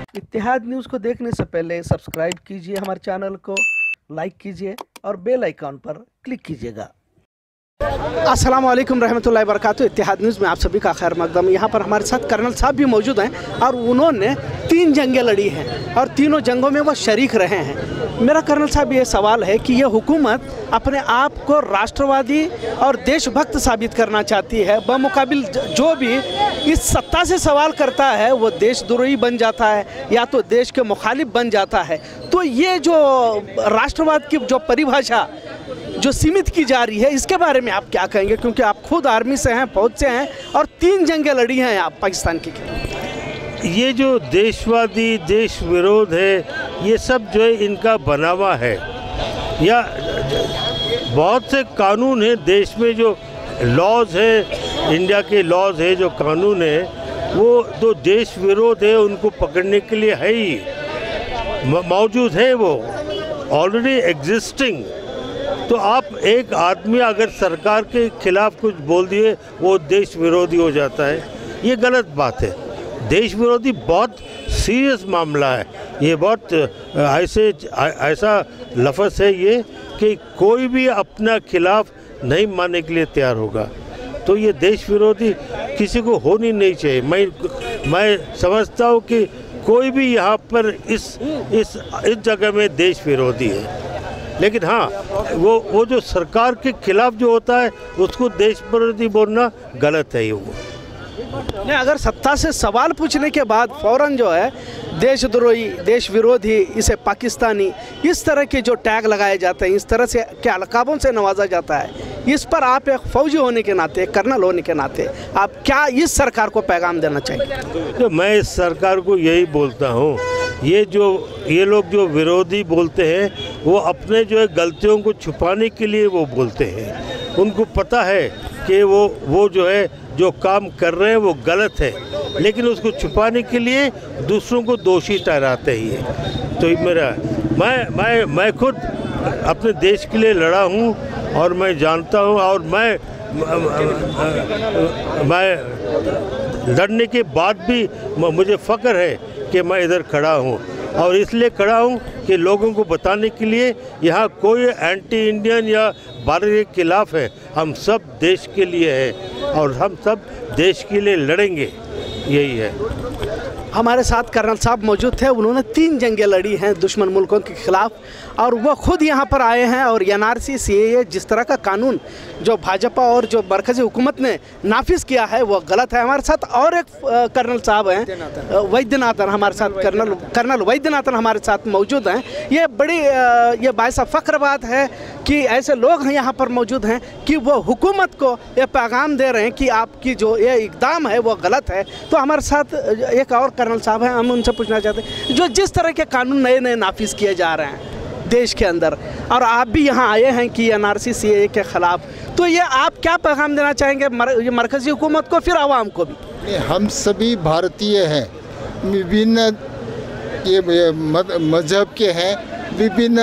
इत्तेहाद news को देखने से पहले सब्सक्राइब कीजिए हमारे चैनल को, लाइक कीजिए और बेल आइकॉन पर क्लिक कीजिएगा। अस्सलाम वालेकुम रहमतुल्लाहि व बरकातुहू। इत्तेहाद न्यूज़ में आप सभी का खैर मकदम। यहाँ पर हमारे साथ कर्नल साहब भी मौजूद हैं और उन्होंने 3 जंगें लड़ी हैं और तीनों जंगों में वो शरीक रहे हैं। मेरा कर्नल साहब ये सवाल है कि ये हुकूमत अपने आप को राष्ट्रवादी और देशभक्त साबित करना चाहती है, बमुकाबिल जो भी इस सत्ता से सवाल करता है वो देशद्रोही बन जाता है या तो देश के मुखालिफ बन जाता है। तो ये जो राष्ट्रवाद की जो परिभाषा जो सीमित की जा रही है, इसके बारे में आप क्या कहेंगे? क्योंकि आप खुद आर्मी से हैं, फौज से हैं और 3 जंगें लड़ी हैं आप पाकिस्तान की। ये जो देशवादी देश विरोध है, ये सब जो है इनका बनावा है, या बहुत से कानून है देश में, जो लॉज है, इंडिया के लॉज है, जो कानून है, वो तो देश विरोध है, उनको पकड़ने के लिए है ही मौजूद है, वो ऑलरेडी एग्जिस्टिंग। तो आप एक आदमी अगर सरकार के खिलाफ कुछ बोल दिए वो देश विरोधी हो जाता है, ये गलत बात है। देश विरोधी बहुत सीरियस मामला है, ये बहुत ऐसा लफ्ज़ है ये कि कोई भी अपना खिलाफ नहीं मानने के लिए तैयार होगा। तो ये देश विरोधी किसी को होनी नहीं चाहिए। मैं समझता हूँ कि कोई भी यहाँ पर इस जगह में देश विरोधी है, लेकिन हाँ वो जो सरकार के खिलाफ जो होता है उसको देश विरोधी बोलना गलत है। वो नहीं, अगर सत्ता से सवाल पूछने के बाद फ़ौरन जो है देशद्रोही, देश विरोधी, इसे पाकिस्तानी, इस तरह के जो टैग लगाए जाते हैं, इस तरह से के अलकाबों से नवाजा जाता है, इस पर आप एक फ़ौजी होने के नाते, कर्नल होने के नाते आप क्या इस सरकार को पैगाम देना चाहिए? तो मैं इस सरकार को यही बोलता हूँ, ये लोग जो विरोधी बोलते हैं वो अपने जो है गलतियों को छुपाने के लिए वो बोलते हैं। उनको पता है कि वो जो है जो काम कर रहे हैं वो गलत है, लेकिन उसको छुपाने के लिए दूसरों को दोषी ठहराते ही है। तो मैं खुद अपने देश के लिए लड़ा हूँ और मैं जानता हूँ, और मैं लड़ने के बाद भी मुझे फ़ख्र है कि मैं इधर खड़ा हूँ, और इसलिए खड़ा हूँ कि लोगों को बताने के लिए यहाँ कोई एंटी इंडियन या भारत के खिलाफ है, हम सब देश के लिए है और हम सब देश के लिए लड़ेंगे, यही है। हमारे साथ कर्नल साहब मौजूद थे, उन्होंने 3 जंगें लड़ी हैं दुश्मन मुल्कों के खिलाफ और वो खुद यहाँ पर आए हैं। और NRC CAA जिस तरह का कानून जो भाजपा और जो मरकज़ी हुकूमत ने नाफिज किया है वो गलत है। हमारे साथ और एक कर्नल साहब हैं, वैद्यनाथन, हमारे साथ कर्नल वैद्यनाथन हमारे साथ मौजूद हैं। ये बड़ी ये बाइस फ़ख्र बात है कि ऐसे लोग हैं यहाँ पर मौजूद हैं कि वो हुकूमत को ये पैगाम दे रहे हैं कि आपकी जो ये इक़दाम है वो गलत है। तो हमारे साथ एक और कर्नल साहब हैं, हम उनसे पूछना चाहते हैं जो जिस तरह के कानून नए नए नाफिज किए जा रहे हैं देश के अंदर, और आप भी यहाँ आए हैं कि NRC CAA के ख़िलाफ़, तो ये आप क्या पैगाम देना चाहेंगे मरकज़ी हुकूमत को, फिर आवाम को भी? हम सभी भारतीय हैं, विभिन्न ये मज़हब के हैं, विभिन्न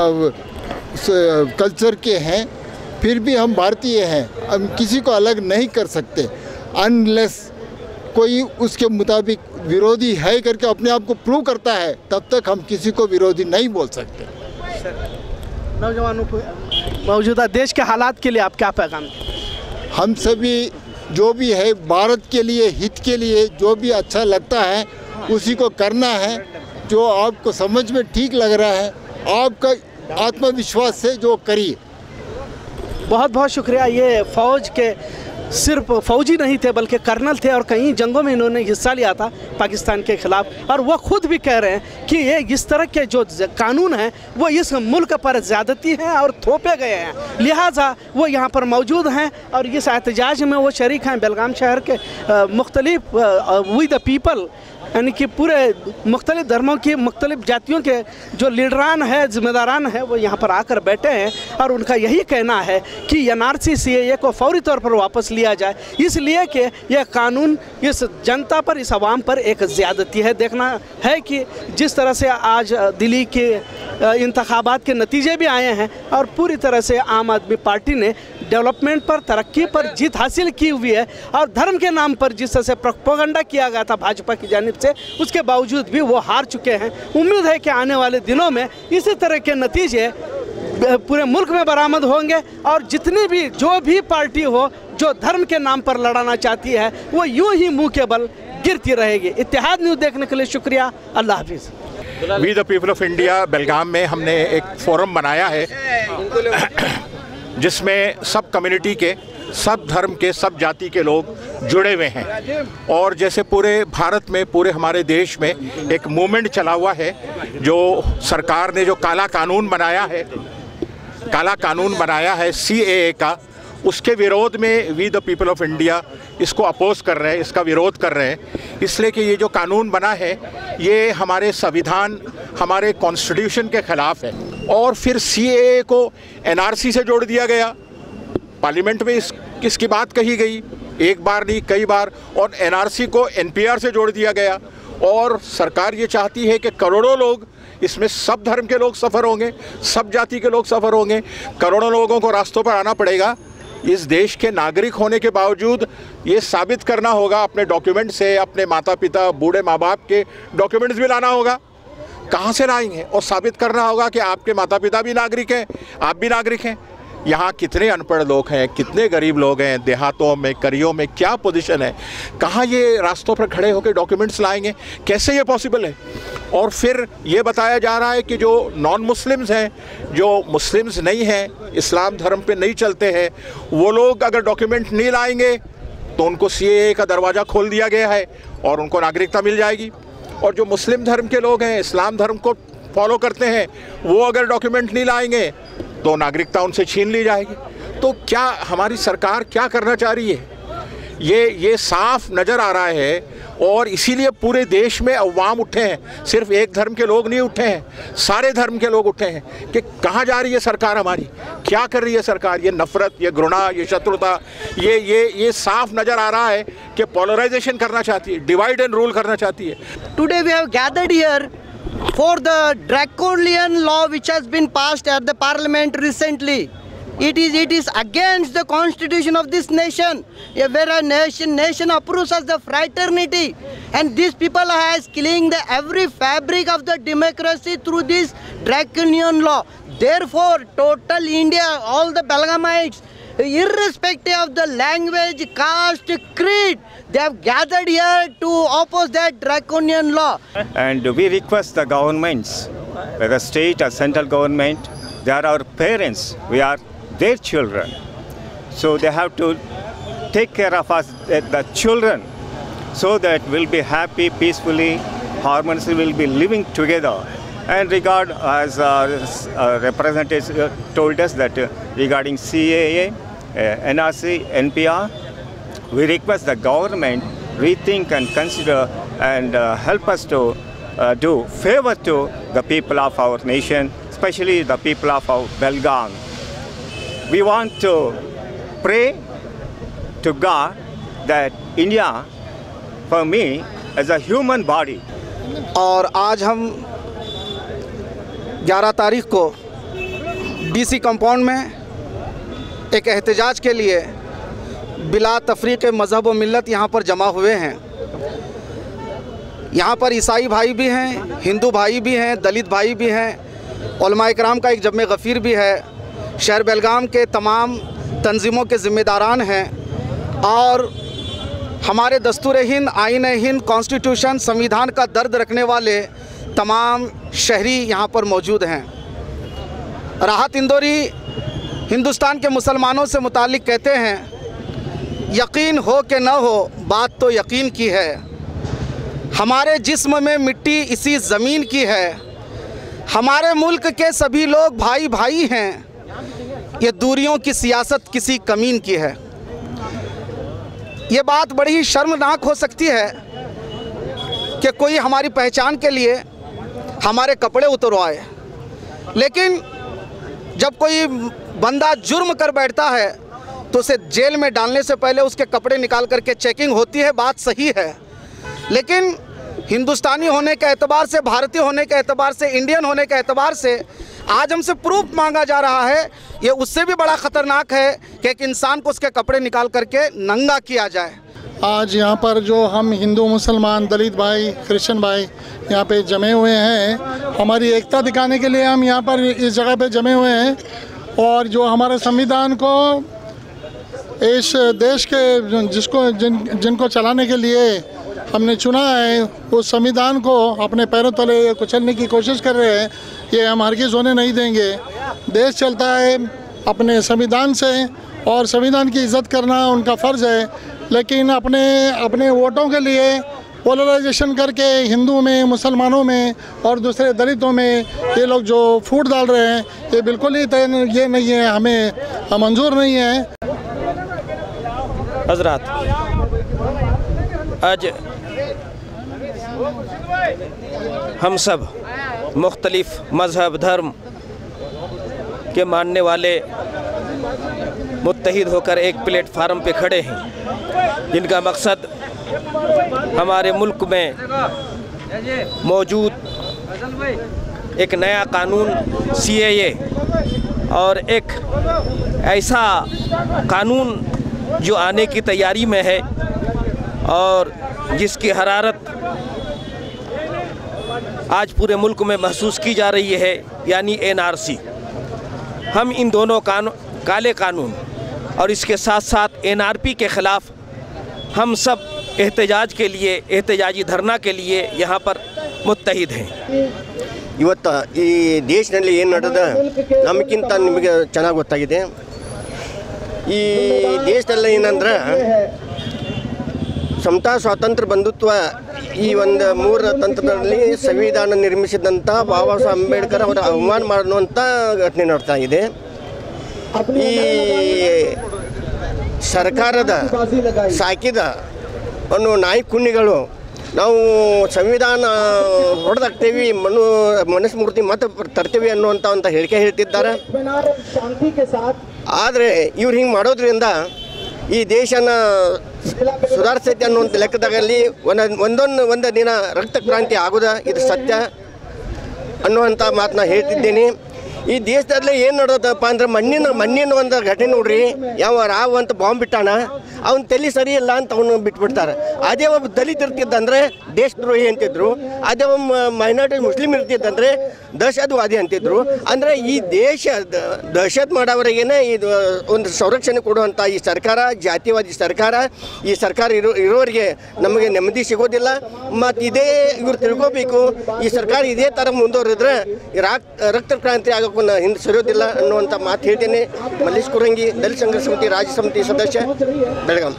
कल्चर के हैं, फिर भी हम भारतीय हैं। हम किसी को अलग नहीं कर सकते अनलेस कोई उसके मुताबिक विरोधी है करके अपने आप को प्रूव करता है, तब तक हम किसी को विरोधी नहीं बोल सकते। नौजवानों को मौजूदा देश के हालात के लिए आप क्या पैगाम दें? हम सभी जो भी है भारत के लिए, हित के लिए जो भी अच्छा लगता है उसी को करना है। जो आपको समझ में ठीक लग रहा है आपका आत्मविश्वास से जो करिए। बहुत बहुत शुक्रिया। ये फ़ौज के सिर्फ फ़ौजी नहीं थे बल्कि कर्नल थे और कई जंगों में इन्होंने हिस्सा लिया था पाकिस्तान के ख़िलाफ़, और वो खुद भी कह रहे हैं कि ये इस तरह के जो कानून हैं वो इस मुल्क पर ज़्यादती हैं और थोपे गए हैं, लिहाजा वो यहाँ पर मौजूद हैं और इस एहतजाज में वो शरीक हैं। बेलगाम शहर के मुख्तलिफ वी द पीपल, यानी कि पूरे मुख्तलिफ धर्मों की, मुख्तलिफ जातियों के जो लीडरान है, ज़िम्मेदारान हैं, वो यहाँ पर आकर बैठे हैं और उनका यही कहना है कि NRC CAA को फौरी तौर पर वापस लिया जाए, इसलिए कि यह कानून इस जनता पर, इस आवाम पर एक ज़्यादती है। देखना है कि जिस तरह से आज दिल्ली के इंतखाबात के नतीजे भी आए हैं और पूरी तरह से आम आदमी पार्टी ने डेवलपमेंट पर, तरक्की पर जीत हासिल की हुई है, और धर्म के नाम पर जिस तरह से प्रोपेगेंडा किया गया था भाजपा की जानिब से से, उसके बावजूद भी वो हार चुके हैं। उम्मीद है कि आने वाले दिनों में इसी तरह के नतीजे पूरे मुल्क में बरामद होंगे और जितनी भी जो भी पार्टी हो जो धर्म के नाम पर लड़ाना चाहती है वो यूं ही मुंह के बल गिरती रहेगी। इत्तेहाद न्यूज़ देखने के लिए शुक्रिया। अल्लाह हाफिज़। We the people of India Belgaum में हमने एक फोरम बनाया है जिसमें सब कम्युनिटी के, सब धर्म के, सब जाति के लोग जुड़े हुए हैं। और जैसे पूरे भारत में, पूरे हमारे देश में एक मूवमेंट चला हुआ है, जो सरकार ने जो काला कानून बनाया है CAA का, उसके विरोध में we the people of India इसको अपोज कर रहे हैं, इसका विरोध कर रहे हैं, इसलिए कि ये जो कानून बना है ये हमारे संविधान, हमारे कॉन्स्टिट्यूशन के ख़िलाफ़ है। और फिर CAA को NRC से जोड़ दिया गया, पार्लियामेंट में इसकी बात कही गई, एक बार नहीं कई बार, और NRC को NPR से जोड़ दिया गया। और सरकार ये चाहती है कि करोड़ों लोग, इसमें सब धर्म के लोग सफ़र होंगे, सब जाति के लोग सफ़र होंगे, करोड़ों लोगों को रास्तों पर आना पड़ेगा। इस देश के नागरिक होने के बावजूद ये साबित करना होगा अपने डॉक्यूमेंट से, अपने माता पिता, बूढ़े माँ बाप के डॉक्यूमेंट्स भी लाना होगा। कहाँ से लाएंगे? और साबित करना होगा कि आपके माता पिता भी नागरिक हैं, आप भी नागरिक हैं। यहाँ कितने अनपढ़ लोग हैं, कितने गरीब लोग हैं, देहातों में, करियों में क्या पोजीशन है, कहाँ ये रास्तों पर खड़े होकर डॉक्यूमेंट्स लाएंगे? कैसे ये पॉसिबल है? और फिर ये बताया जा रहा है कि जो नॉन मुस्लिम्स हैं, जो मुस्लिम्स नहीं हैं, इस्लाम धर्म पे नहीं चलते हैं, वो लोग अगर डॉक्यूमेंट नहीं लाएंगे तो उनको CAA का दरवाज़ा खोल दिया गया है और उनको नागरिकता मिल जाएगी। और जो मुस्लिम धर्म के लोग हैं, इस्लाम धर्म को फॉलो करते हैं, वो अगर डॉक्यूमेंट नहीं लाएंगे तो नागरिकता उनसे छीन ली जाएगी। तो क्या हमारी सरकार क्या करना चाह रही है? ये साफ नज़र आ रहा है। और इसीलिए पूरे देश में अवाम उठे हैं, सिर्फ एक धर्म के लोग नहीं उठे हैं, सारे धर्म के लोग उठे हैं कि कहाँ जा रही है सरकार हमारी, क्या कर रही है सरकार? ये नफ़रत, ये घृणा, ये शत्रुता, ये साफ नज़र आ रहा है कि पोलराइजेशन करना चाहती है, डिवाइड एंड रूल करना चाहती है। Today we have gathered here for the draconian law which has been passed at the parliament recently. It is against the constitution of this nation, where a nation approves as the fraternity, and these people are killing the every fabric of the democracy through this draconian law. Therefore, total India, all the Belgamites, irrespective of the language, caste, creed, they have gathered here to oppose that draconian law. And we request the governments, whether state or central government, they are our parents, we are their children. So they have to take care of us, the children, so that we'll be happy, peacefully, harmoniously, we'll be living together. And regard, as representatives told us that regarding CAA, NRC, NPR, we request the government rethink and consider and help us to do favor to the people of our nation, especially the people of our Belgaum. We want to pray to God that India, for me, as a human body. और आज हम 11 तारीख को DC compound में एक एहतजाज के लिए बिला तफरीक़ मज़हब व मिल्लत यहाँ पर जमा हुए हैं। यहाँ पर ईसाई भाई भी हैं, हिंदू भाई भी हैं, दलित भाई भी हैं, उलमा इकराम का एक जम्मे गफ़ीर भी है, शहर बेलगाम के तमाम तंजीमों के ज़िम्मेदारान हैं और हमारे दस्तूर हिंद, आईन हिंद, कॉन्स्टिट्यूशन, संविधान का दर्द रखने वाले तमाम शहरी यहाँ पर मौजूद हैं। राहत इंदौरी हिंदुस्तान के मुसलमानों से मुताल्लिक़ कहते हैं, यकीन हो कि न हो बात तो यकीन की है, हमारे जिस्म में मिट्टी इसी ज़मीन की है, हमारे मुल्क के सभी लोग भाई भाई हैं, ये दूरियों की सियासत किसी कमीन की है। ये बात बड़ी ही शर्मनाक हो सकती है कि कोई हमारी पहचान के लिए हमारे कपड़े उतरवाए, लेकिन जब कोई बंदा जुर्म कर बैठता है तो उसे जेल में डालने से पहले उसके कपड़े निकाल करके चेकिंग होती है, बात सही है। लेकिन हिंदुस्तानी होने के एतबार से, भारतीय होने के एतबार से, इंडियन होने के एतबार से आज हमसे प्रूफ मांगा जा रहा है। ये उससे भी बड़ा ख़तरनाक है कि एक इंसान को उसके कपड़े निकाल करके नंगा किया जाए। आज यहाँ पर जो हम हिंदू, मुसलमान, दलित भाई, क्रिश्चियन भाई यहाँ पे जमे हुए हैं, हमारी एकता दिखाने के लिए हम यहाँ पर इस जगह पे जमे हुए हैं। और जो हमारे संविधान को इस देश के जिनको चलाने के लिए हमने चुना है, उस संविधान को अपने पैरों तले कुचलने की कोशिश कर रहे हैं, ये हम हरगिज़ होने नहीं देंगे। देश चलता है अपने संविधान से और संविधान की इज़्ज़त करना उनका फ़र्ज़ है, लेकिन अपने वोटों के लिए पोलराइजेशन करके हिंदू में, मुसलमानों में और दूसरे दलितों में ये लोग जो फूट डाल रहे हैं, ये बिल्कुल ही ये नहीं है, हमें मंजूर नहीं है। हज़रात, आज हम सब मुख्तलिफ मज़हब, धर्म के मानने वाले मुत्तहिद होकर एक प्लेटफार्म पे खड़े हैं, जिनका मकसद हमारे मुल्क में मौजूद एक नया कानून CAA और एक ऐसा कानून जो आने की तैयारी में है और जिसकी हरारत आज पूरे मुल्क में महसूस की जा रही है, यानी NRC। हम इन दोनों काले कानून और इसके साथ साथ NRP के ख़िलाफ़ हम सब एहतजाज के लिए, एहतजाजी धरना के लिए यहाँ पर मुत्तहिद हैं। ಇವತ್ತು ಈ ದೇಶದಲ್ಲಿ ಏನು ನಡೆದ ನಮಗಿಂತ ನಿಮಗೆ ಚೆನ್ನಾಗಿ ಗೊತ್ತಾಗಿದೆ। ಈ ದೇಶದಲ್ಲಿ ಏನಂದ್ರೆ ಸಮತಾ ಸ್ವಾತಂತ್ರ್ಯ ಬಂಧುತ್ವ ಈ ಒಂದು ಮೂರ ತಂತ್ರದಲ್ಲಿ ಸಂವಿಧಾನ ನಿರ್ಮಿಸಿದಂಥ ಬಾಬಾ ಸಾಹೇಬ್ ಅಂಬೇಡ್ಕರ್ ಅವರ ಅವಮಾನ ಮಾಡುವಂಥ ಘಟನೆ ನಡ್ತಾ ಇದೆ। ಈ ಸರ್ಕಾರದ ಸಾಕಿದ ಅನ್ನೋ ನಾಯಿ ಕುಣ್ಣಿಗಳು ನಾವು ಸಂವಿಧಾನ ಹೊಡೆದಾಕ್ತೇವೆ, ಮನುಸ್ಮೃತಿ ಮತ್ತೆ ತರ್ತೀವಿ ಅನ್ನುವಂಥ ಒಂದು ಹೇಳಿಕೆ ಹೇಳ್ತಿದ್ದಾರೆ। ಆದರೆ ಇವ್ರು ಹಿಂಗೆ ಮಾಡೋದ್ರಿಂದ ಈ ದೇಶನ ಸುಧಾರಿಸೈತೆ ಅನ್ನುವಂಥ ಲೆಕ್ಕದಾಗಲ್ಲಿ ಒಂದು ದಿನ ರಕ್ತ ಕ್ರಾಂತಿ ಆಗೋದ ಇದು ಸತ್ಯ ಅನ್ನುವಂಥ ಮಾತನ್ನ ಹೇಳ್ತಿದ್ದೀನಿ। ಈ ದೇಶದಲ್ಲಿ ಏನು ನಡೆದಪ್ಪ ಅಂದ್ರೆ ಮಣ್ಣಿನ ಒಂದು ಘಟನೆ ನೋಡ್ರಿ, ಯಾವ ರಾವ್ ಅಂತ ಬಾಂಬ್ ಬಿಟ್ಟಾನ, ಅವನ ತಲೆ ಸರಿ ಇಲ್ಲ ಅಂತ ಅವನು ಬಿಟ್ಬಿಡ್ತಾರೆ। ಅದೇ ಒಬ್ಬ ದಲಿತ ಇರ್ತಿದ್ದಂದ್ರೆ ದೇಶದ್ರೋಹಿ ಅಂತಿದ್ರು, ಅದೇ ಒಬ್ಬ ಮೈನಾರಿಟಿ ಮುಸ್ಲಿಮ್ ಇರ್ತಿದ್ದಂದ್ರೆ ದಹಶತ್ವಾದಿ ಅಂತಿದ್ರು। ಅಂದರೆ ಈ ದಹಶತ್ ಮಾಡೋವರೆಗೇನೆ ಇದು ಒಂದು ಸಂರಕ್ಷಣೆ ಕೊಡುವಂಥ ಈ ಸರ್ಕಾರ ಜಾತಿವಾದಿ ಸರ್ಕಾರ, ಈ ಸರ್ಕಾರ ಇರೋರಿಗೆ ನಮಗೆ ನೆಮ್ಮದಿ ಸಿಗೋದಿಲ್ಲ। ಮತ್ತು ಇದೇ ಇವ್ರು ತಿಳ್ಕೋಬೇಕು, ಈ ಸರ್ಕಾರ ಇದೇ ಥರ ಮುಂದುವರಿದ್ರೆ ರಕ್ತ ಕ್ರಾಂತಿ ಆಗೋಕ್ಕೂ ಹಿಂದೆ ಸರಿಯೋದಿಲ್ಲ ಅನ್ನುವಂಥ ಮಾತು ಹೇಳ್ತೇನೆ। ಮಲ್ಲೇಶ್ ಕುರಂಗಿ, ದಲಿತ ಸಂಘರ್ಷ ಸಮಿತಿ ರಾಜ್ಯ ಸಮಿತಿ ಸದಸ್ಯ, ಬೆಳಗಾಂ।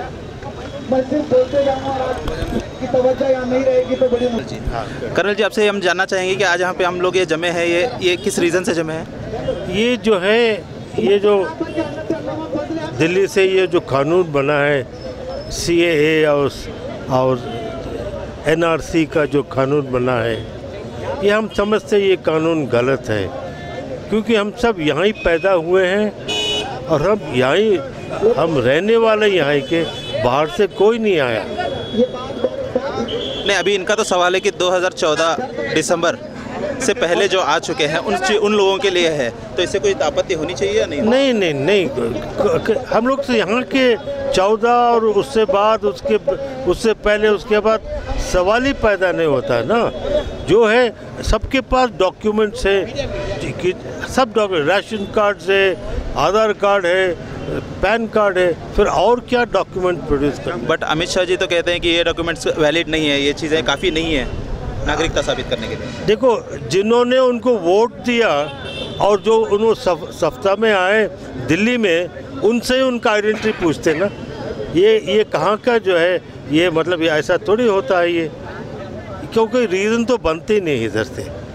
कर्नल जी, आपसे हम जानना चाहेंगे कि आज यहाँ पे हम लोग ये जमे हैं, ये किस रीज़न से जमे हैं? ये जो है, ये जो दिल्ली से ये जो कानून बना है CAA और NRC का जो कानून बना है, ये हम समझते ये कानून गलत है, क्योंकि हम सब यहाँ ही पैदा हुए हैं और हम रहने वाले यहाँ के, बाहर से कोई नहीं आया। नहीं, अभी इनका तो सवाल है कि 2014 दिसंबर से पहले जो आ चुके हैं उन लोगों के लिए है, तो इससे कोई आपत्ति होनी चाहिए या नहीं? नहीं, हम लोग तो यहाँ के 14 और उससे बाद उससे पहले उसके बाद सवाल ही पैदा नहीं होता है ना। जो है सबके पास डॉक्यूमेंट्स है, सब राशन कार्ड है, आधार कार्ड है, पैन कार्ड है, फिर और क्या डॉक्यूमेंट प्रोड्यूस कर। बट अमित शाह जी तो कहते हैं कि ये डॉक्यूमेंट्स वैलिड नहीं है, ये चीज़ें काफ़ी नहीं है नागरिकता साबित करने के लिए। देखो, जिन्होंने उनको वोट दिया और जो उन्होंने सफ्ता में आए दिल्ली में, उनसे उनका आइडेंटिटी पूछते ना। ये कहाँ का जो है, ये मतलब ये ऐसा थोड़ी होता है ये, क्योंकि रीज़न तो बनते ही नहीं इधर से।